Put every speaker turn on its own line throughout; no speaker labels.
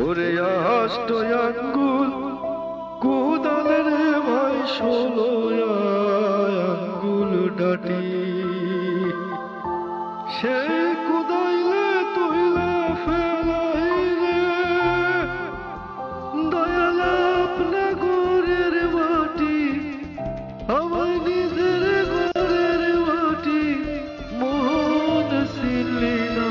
ওরে অষ্ট আঙ্গুল কোদালের ভাই 16 আঙ্গুল ডাটি সে কুদাইলে তুইলে ফেলাই রে দয়াল আপনা গোরের মাটি আমার নিজের গোরের মাটি মোহন সিলি না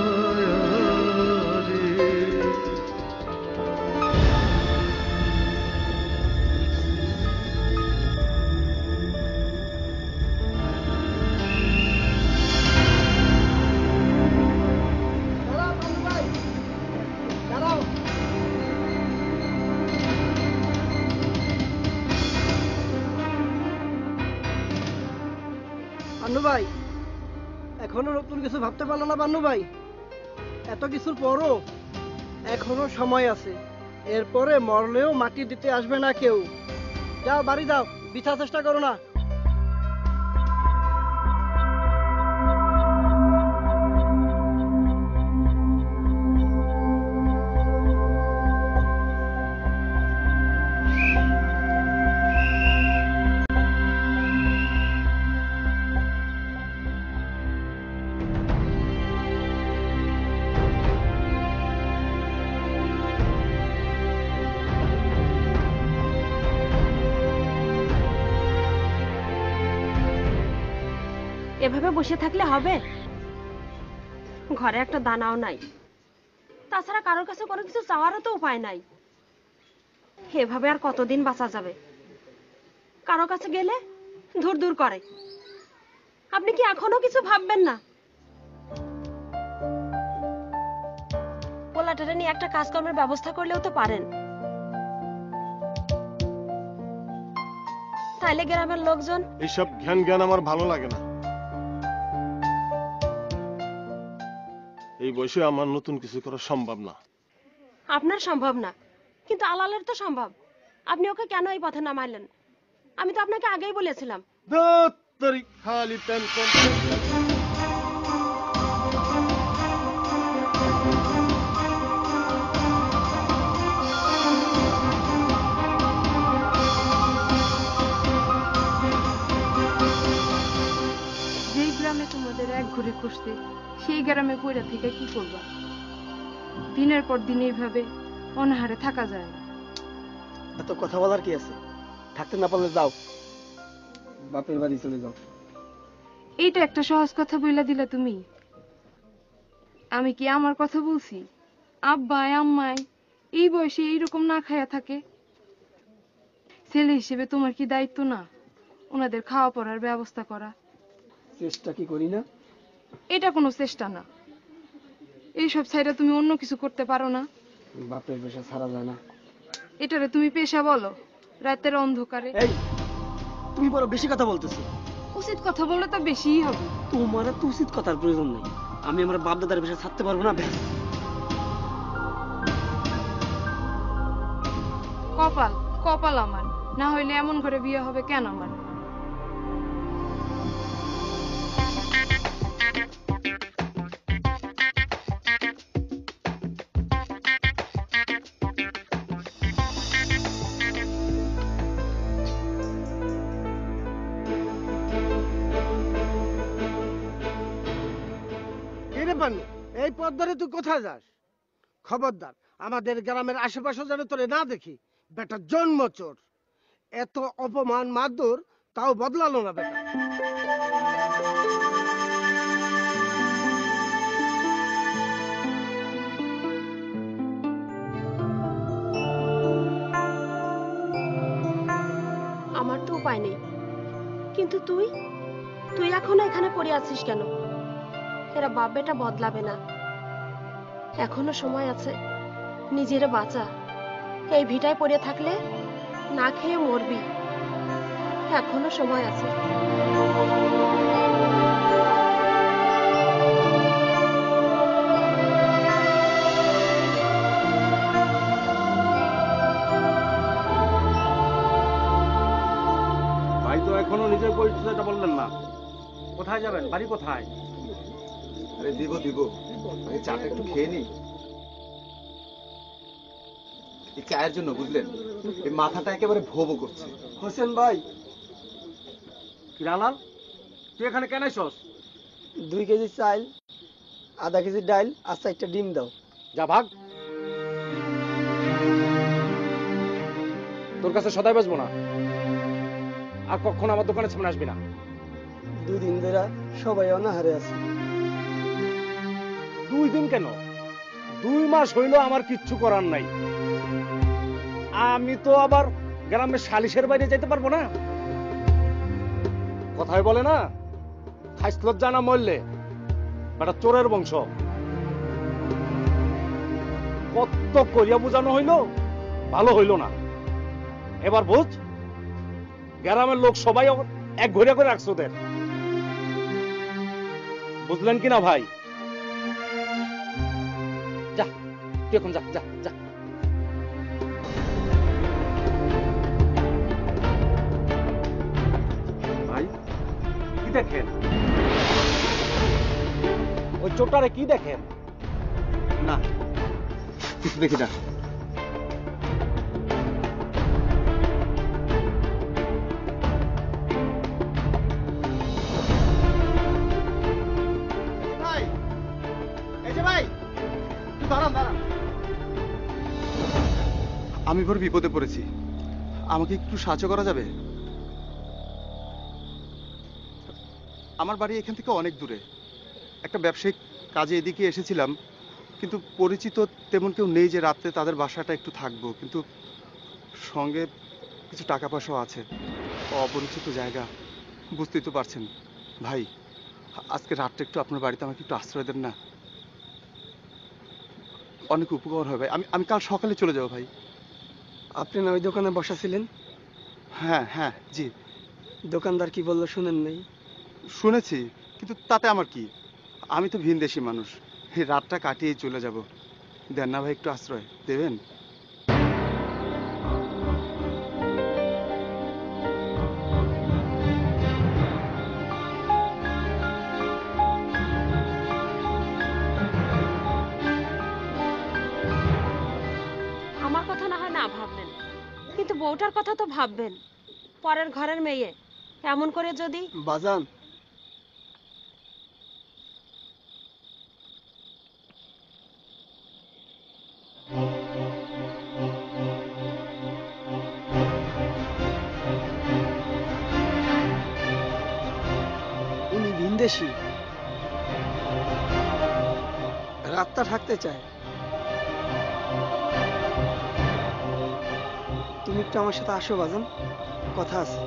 বান্নু ভাই এখনো নতুন কিছু ভাবতে পারলো না বান্নু ভাই? এত কিছুর পরও এখনো সময় আছে, এরপরে মরলেও মাটি দিতে আসবে না কেউ। যাও বাড়ি যাও, বিছা চেষ্টা করো না।
এভাবে বসে থাকলে হবে? ঘরে একটা দানাও নাই, তাছাড়া কারোর কাছে কোনো কিছু চাওয়ারও তো উপায় নাই। এভাবে আর কতদিন বাঁচা যাবে? কারো কাছে গেলে দূর দূর করে। আপনি কি এখনো কিছু ভাববেন না? পোলাটারে নিয়ে একটা কাজকর্মের ব্যবস্থা করলেও তো পারেন। তাইলে গ্রামের লোকজন।
এইসব জ্ঞান আমার ভালো লাগে না। এই বয়সে আমার নতুন কিছু করা সম্ভব না।
আপনার সম্ভব না, কিন্তু আলালের তো সম্ভব। আপনি ওকে কেন এই পথে নামাইলেন? আমি তো আপনাকে আগেই বলেছিলাম।
খালি টেনশন।
যেই গ্রামে তোমাদের এক ঘুরে খুঁজতে, সেই গ্রামে পড়ে থেকে কি করবা? দিনের পর দিন এইভাবে অনাহারে থাকা যায় না।
এত কথা বলার কি আছে? থাকতে না পারলে যাও, বাপের বাড়ি চলে যাও।
এইটা একটা সহজ কথা বইলা দিলা তুমি। আমি কি আমার কথা বলছি? আব্বাই আম্মাই এই বয়সে এইরকম না খায়া থাকে। ছেলে হিসেবে তোমার কি দায়িত্ব না ওনাদের খাওয়া পড়ার ব্যবস্থা করা?
চেষ্টা কি করি না?
এটা কোনো চেষ্টা না। এইসব ছাইরা তুমি অন্য কিছু করতে পারো না?
বাপের পেশা ছাড়া যায় না।
এটারে তুমি পেশা বলো? রাতের অন্ধকারে।
এই তুমি বড় বেশি কথা বলতেছো।
উচিত কথা বললে তো বেশিই হবে।
তোমার তো উচিত কথার প্রয়োজন নেই। আমি আমার বাপ দাদার পেশা ছাড়তে পারবো না।
কপাল কপাল আমার, না হইলে এমন করে বিয়ে হবে কেন আমার?
এই পথ ধরে তুই কোথায় যাস? খবরদার আমাদের গ্রামের আশেপাশে যেন তোরে না দেখি। বেটা জন্ম চোর, এত অপমান মাদুর তাও বদলালো না বেটা।
আমার তো উপায় নেই, কিন্তু তুই তুই এখনো এখানে পড়ে আছিস কেন? এরা বাপ বেটা বদলাবে না, এখনো সময় আছে। নিজেরে বাঁচা। এই ভিটায় পড়ে থাকলে না খেয়ে মরবি, এখনো সময় আছে।
ভাই তো এখনো নিজের পরিচয়টা বললেন না। কোথায় যাবেন? বাড়ি কোথায়?
আরে দিব দিব, চাটা একটু খেয়ে নি। এই চায়ের জন্য, বুঝলেন? এই মাথাটা একেবারে ভোবো করছে।
হোসেন ভাই,
কিরালাল, তুই এখানে কেন আইছস?
2 কেজি চাল, আধা কেজি ডাল আর 4টা ডিম দাও।
যা ভাগ, তোর কাছে সদাই বাজবো না, আর কখনো আমার দোকানের সামনে আসবি না।
2 দিন ধরে সবাই অনাহারে আছে।
2 দিন কেন, 2 মাস হইলো আমার কিচ্ছু করার নাই। আমি তো আবার গ্রামের সালিশের বাইরে যেতে পারবো না। কথাই বলে না, খাইসলত জানা মরলে বেটা চোরের বংশ। কত করিয়া বুঝানো হইলো, ভালো হইলো না। এবার বুঝ, গ্রামের লোক সবাই এক ঘুরে করে রাখছো ওদের। বুঝলেন কিনা ভাই? যা, তুই এখন যা যা যা। ভাই কি দেখেন? ওই চোরটারে কি দেখেন?
না, কিছু দেখি না। ভাই, এই যে ভাই, দাঁড়ান দাঁড়ান। আমি বড় বিপদে পড়েছি, আমাকে একটু সাহায্য করা যাবে? আমার বাড়ি এখান থেকে অনেক দূরে। একটা ব্যবসায়িক কাজে এদিকে এসেছিলাম, কিন্তু পরিচিত তেমন কেউ নেই যে রাতে তাদের বাসাটা একটু থাকবো। কিন্তু সঙ্গে কিছু টাকা পয়সাও আছে। অপরিচিত জায়গা, বুঝতেই তো পারছেন। ভাই, আজকে রাতটা একটু আপনার বাড়িতে আমাকে একটু আশ্রয় দেন না? অনেক উপকার হবে ভাই। আমি কাল সকালে চলে যাবো ভাই।
আপনি না ওই দোকানে বসা ছিলেন?
হ্যাঁ হ্যাঁ, জি।
দোকানদার কি বললো শুনেন নাই?
শুনেছি, কিন্তু তাতে আমার কি? আমি তো ভিনদেশী মানুষ, এই রাতটা কাটিয়েই চলে যাব। দেন না ভাই একটু আশ্রয় দেবেন?
আমার কথা না হয় না ভাবলেন, কিন্তু বউটার কথা তো ভাববেন। পরের ঘরের মেয়ে এমন করে যদি।
বাজান, উনি ভিনদেশী, রাতটা থাকতে চায়। তুমি একটু আমার সাথে আসো বাজান, কথা আছে।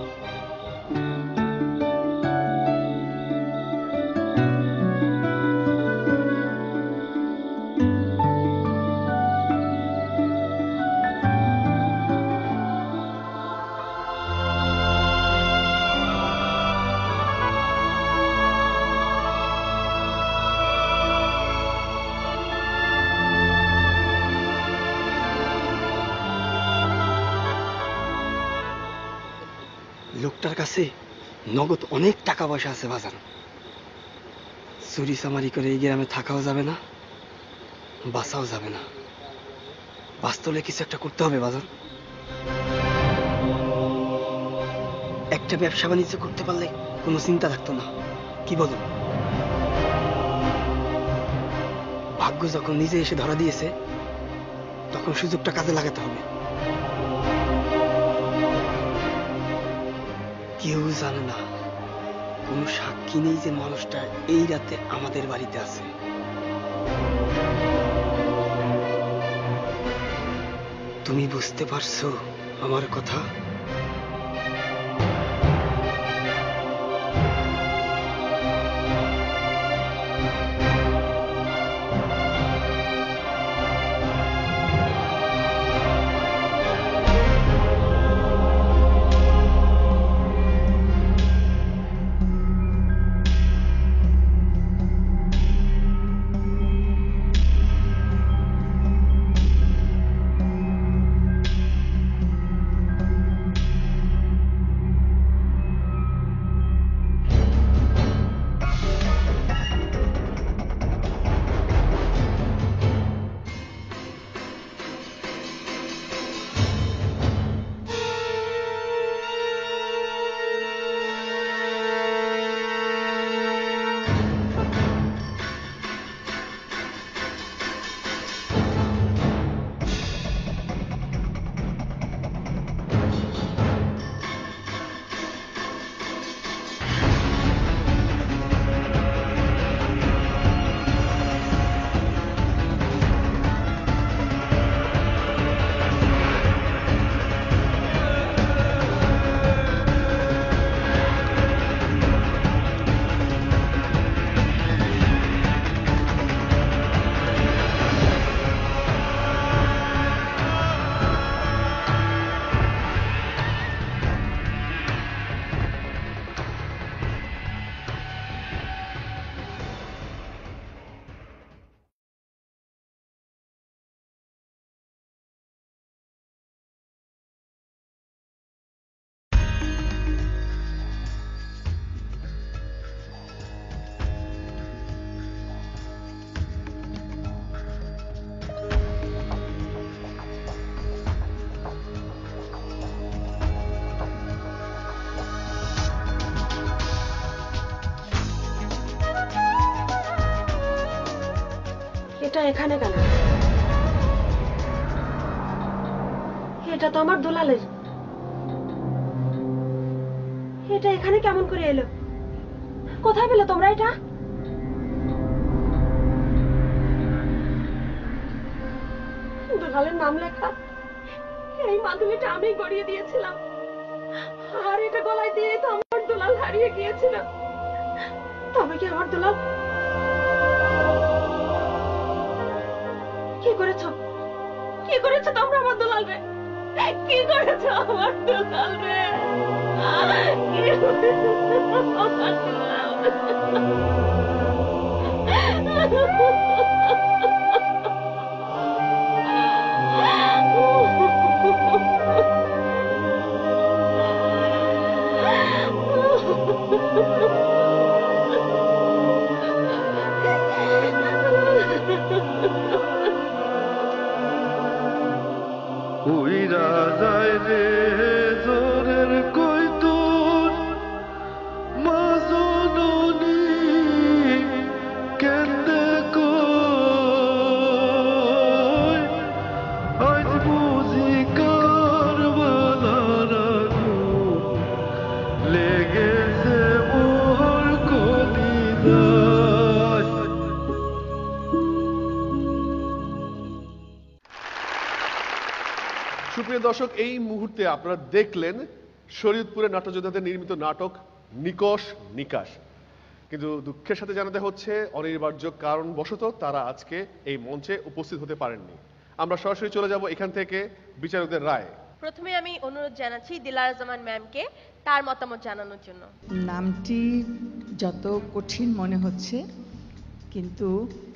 লোকটার কাছে নগদ অনেক টাকা পয়সা আছে বাজান। চুরি চামারি করে এই গ্রামে থাকাও যাবে না, বাঁচাও যাবে না। বাস্তবে কিছু একটা করতে হবে বাজান। একটা ব্যবসা বাণিজ্য করতে পারলে কোনো চিন্তা থাকতো না, কি বলো? ভাগ্য যখন নিজে এসে ধরা দিয়েছে, তখন সুযোগটা কাজে লাগাতে হবে। কেউ জানে না, কোনো সাক্ষী নেই যে মানুষটা এই রাতে আমাদের বাড়িতে আছে। তুমি বুঝতে পারছো আমার কথা?
এটা এখানে কেন? এটা তো আমার দুলালের। এটা এখানে কেমন করে এলো? কোথায় পেলে তোমরা এটা? দুলালের নাম লেখা এই মাদুলিটা আমি গড়িয়ে দিয়েছিলাম, আর এটা গলায় দিয়ে তো আমার দুলাল হারিয়ে গিয়েছিল। তবে কি আমার দুলাল? কি করেছো? কি করেছো তোমরা আমার দুলাল রে? কি করেছো আমার দুলাল রে? কি করেছো আমার দুলাল
উইরা যায় রে জোরের কইতুন মাজননী কেন্দে কই আজ বুঝি কারবালার আগুন লেগেছে মোর কলিজায়।
সুপ্রিয় দর্শক, এই মুহূর্তে আপনারা দেখলেন শরীয়তপুরের নাট্যযোদ্ধাদের নির্মিত নাটক নিকষ নিকাশ। কিন্তু দুঃখের সাথে জানাতে হচ্ছে অনিবার্য কারণবশত তারা আজকে এই মঞ্চে উপস্থিত হতে পারেননি। আমরা সরাসরি চলে যাব এখান থেকে বিচারকদের রায়।
প্রথমে আমি অনুরোধ জানাচ্ছি দিলারা জামান ম্যামকে তার মতামত জানানোর জন্য।
নামটি যত কঠিন মনে হচ্ছে, কিন্তু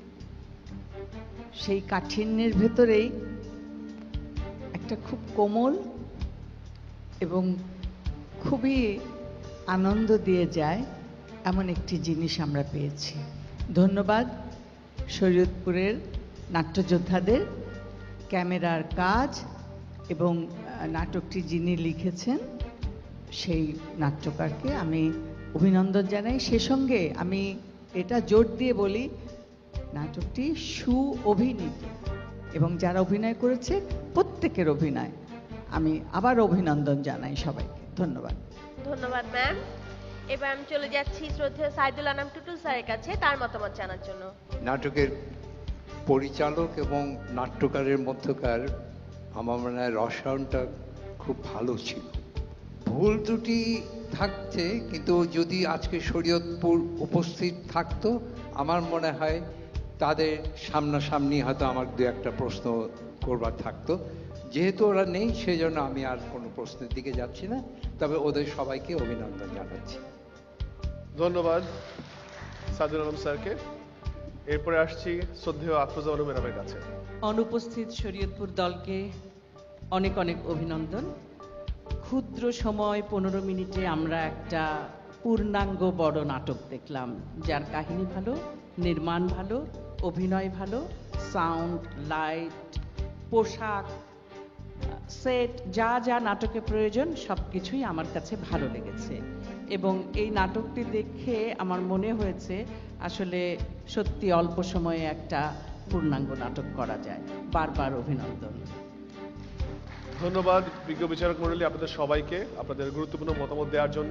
সেই কাঠিন্যের ভেতরেই একটা খুব কোমল এবং খুবই আনন্দ দিয়ে যায় এমন একটি জিনিস আমরা পেয়েছি। ধন্যবাদ শরীয়তপুরের নাট্যযোদ্ধাদের, ক্যামেরার কাজ এবং নাটকটি যিনি লিখেছেন সেই নাট্যকারকে আমি অভিনন্দন জানাই। সে সঙ্গে আমি এটা জোর দিয়ে বলি, নাটকটি সুঅভিনীত এবং যারা অভিনয় করেছে প্রত্যেকের অভিনয় আমি আবার অভিনন্দন জানাই সবাইকে। ধন্যবাদ।
ধন্যবাদ ম্যাম। এবার আমি চলে যাচ্ছি শ্রদ্ধেয় সাইদুল আনাম টুটুল স্যারের কাছে তার মতামত জানার জন্য।
নাটকের পরিচালক এবং নাট্যকারের মধ্যকার আমার মনে হয় রসায়নটা খুব ভালো ছিল। ভুল ত্রুটি থাকছে, কিন্তু যদি আজকে শরীয়তপুর উপস্থিত থাকতো আমার মনে হয় তাদের সামনাসামনি হয়তো আমার দু একটা প্রশ্ন করবার থাকতো। যেহেতু ওরা নেই সেই জন্য আমি আর কোনো প্রশ্নের দিকে যাচ্ছি না, তবে ওদের সবাইকে অভিনন্দন জানাচ্ছি।
ধন্যবাদ সাইদুল আলম স্যারকে। এরপরে আসছি শ্রদ্ধেয় আফরোজা ম্যাডামের কাছে।
অনুপস্থিত শরীয়তপুর দলকে অনেক অনেক অভিনন্দন। ক্ষুদ্র সময় 15 মিনিটে আমরা একটা পূর্ণাঙ্গ বড় নাটক দেখলাম, যার কাহিনী ভালো, নির্মাণ ভালো, অভিনয় ভালো, সাউন্ড, লাইট, পোশাক, সেট, যা যা নাটকে প্রয়োজন সবকিছুই আমার কাছে ভালো লেগেছে। এবং এই নাটকটি দেখে আমার মনে হয়েছে আসলে সত্যি অল্প সময়ে একটা পূর্ণাঙ্গ নাটক করা যায়। বারবার অভিনন্দন।
ধন্যবাদ বিজ্ঞ বিচারক মণ্ডলী আপনাদের সবাইকে আপনাদের গুরুত্বপূর্ণ মতামত দেওয়ার জন্য।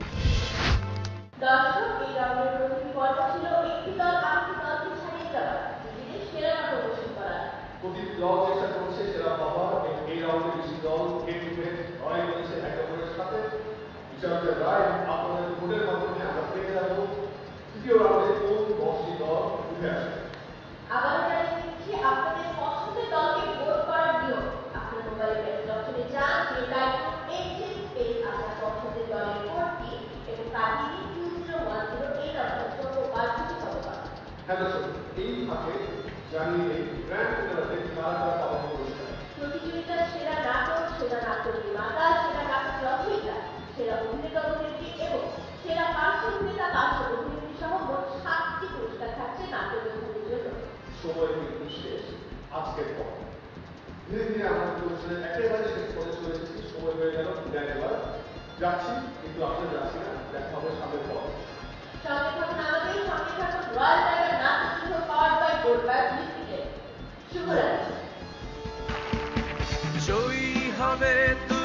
দর্শক, এই রাউন্ডের প্রথম পর্ব ছিল একটি দল আরেকটি দলকে ছাড়িয়ে যাওয়া, নিজেদের সেরা প্রদর্শন করা।
প্রতিটি দল চেষ্টা করছে সেরা হওয়ার। এই রাউন্ডে বেশি দল হেড টু হেড লড়াই করেছে একে অপরের সাথে। বিচারকের রায় আপনাদের ভোটের মাধ্যমে আমরা পেয়ে যাব তৃতীয় রাউন্ডে কোন 10টি দল উঠে আসে।
আবারও জানিয়ে দিচ্ছি আপনাদের পছন্দের দলকে ভোট করার নিয়ম। আপনার মোবাইলে মেসেজ অপশনে যান, গিয়ে টাইপ এক্সিট স্পেস আপনার পছন্দের দলের ভোটটি এবং পাঠিয়ে দিন 2010 এই নম্বরে আর কিছু খবর পাবেন।
হ্যাঁ দর্শক, এই ফাঁকে জানিয়ে এই গ্র্যান্ড ফিনালে কারা কারা পাবেন পুরস্কার।
প্রতিযোগিতার সেরা নাটক, সেরা নাট্য নির্মাতা, সেরা নাটক রচয়িতা, সেরা অভিনেতা অভিনেত্রী এবং সেরা পার্শ্ব অভিনেতা পার্শ্ব অভিনেত্রী সহ মোট 7টি পুরস্কার থাকছে নাট্যযোদ্ধাদের জন্য।
সময় কিন্তু শেষ আজকের পর। ধীরে ধীরে আমাদের অনুষ্ঠানের একেবারে শেষ পথে চলে এসেছি। সময় হয়ে গেল বিদায় নেওয়ার। যাচ্ছি, কিন্তু আসলে যাচ্ছি না, দেখা হবে সামনের পর।
সঙ্গে থাকুন আমাদের, সঙ্গে থাকুন রয়্যাল টাইগার নাট্য পাওয়ার্ড বাই গোল্ডবার্গ।
হবে